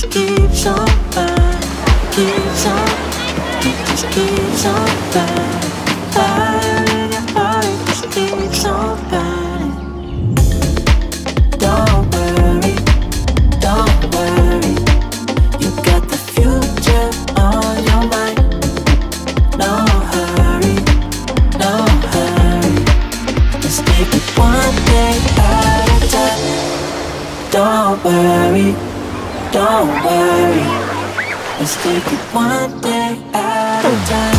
just keeps on burning, keeps on, it just keeps on burning. Fire in your heart, it just keeps on burning. Don't worry, you got the future on your mind. No hurry, just take it one day at a time. Don't worry, let's take it one day at a time.